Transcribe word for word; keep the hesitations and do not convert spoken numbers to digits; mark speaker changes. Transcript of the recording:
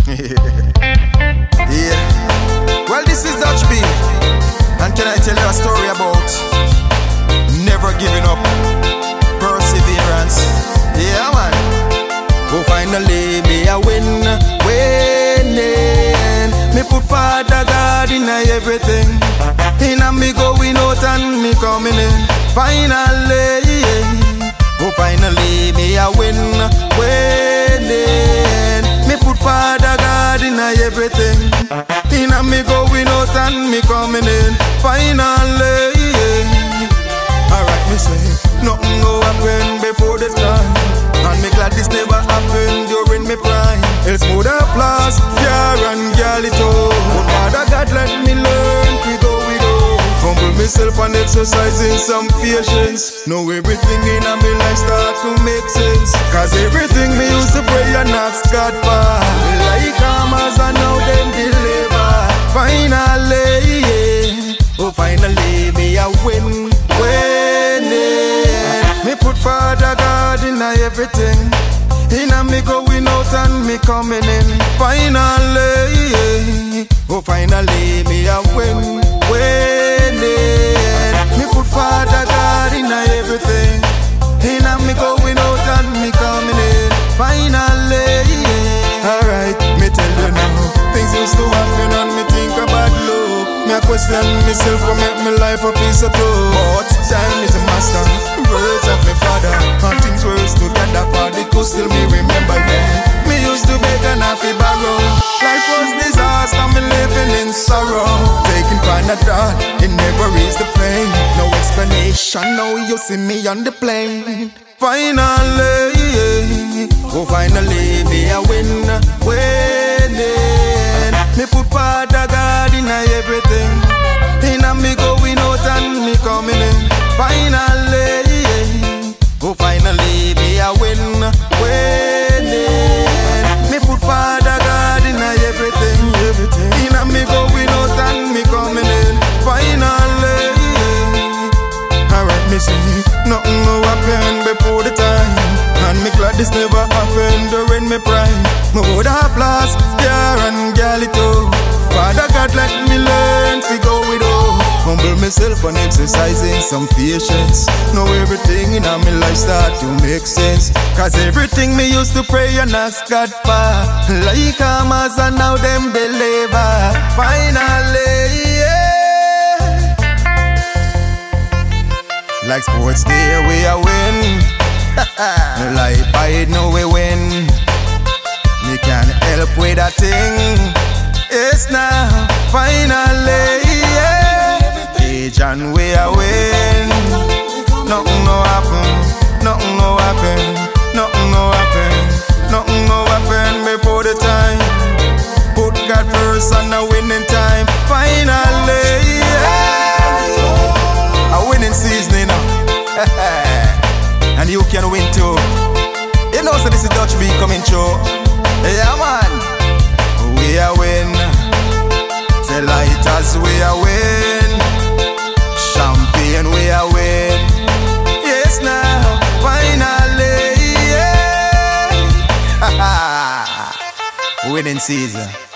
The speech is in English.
Speaker 1: Yeah. Well, this is Dutch B, and can I tell you a story about never giving up, perseverance? Yeah, man. Oh, finally me a win, winning. Me put Father God in everything. In a me going out and me coming in. Finally, oh, finally me a win, winning. Me put Father God in everything. In a me going out and me coming in. Finally, alright, me say nothing go happen before the time, and me glad this never happened during me prime. Else would applause, yeah, and girl it all. But Father God let me learn to go with all. Humble myself and exercising some patience. Know everything in a me life start to make sense. Cause everything me used to pray and ask God for, like armors and now them deliver. Finally, yeah. Oh finally me a win, winning. Me put Father God in everything. In a me going out and me coming in. Finally, yeah. Oh finally me a win, winning. Me put Father God in everything. In a me going out and me coming in. Finally, yeah. Alright, me tell you now, things used to happen and me think about love. Me a question myself for make me life a piece of toast. But time is a master, words of my father, and things were together for the could still me remember yeah. Me used to beg and I feel borrow. Life was disaster, me living in sorrow. Taking Panadol, it never is the pain. No explanation, now you see me on the plane. Finally, yeah. Oh finally me a win, winning. Me put Father God in everything. In a me going out and me coming in. Finally, yeah. Oh finally me a win, winning. Me put Father God in everything, everything. In a me going out and me coming in. Finally, yeah. Alright, me say nothing no happen before the time, and me glad this never happened during me prime. Me would have lost, yeah, and girl it too. Father God let me learn to go with all. Humble myself and exercising some patience. Know everything in my life start to make sense. Cause everything me used to pray and ask God for, like armors and now them deliver. Finally, yeah. Like sports day we a win. Like I know we win. Me can help with a thing. It's now, finally, yeah. Age and we a win. Nothing no happen, nothing no happen, nothing no happen, nothing no happen before the time. Put God first and a winning time. Finally, yeah. A winning season, you know. And you can win too. You know, so this is Dutch B coming through. Yeah, man. We a win. Say lighters we a win. Champagne we a win. Yes now, finally, yeah. Winning season.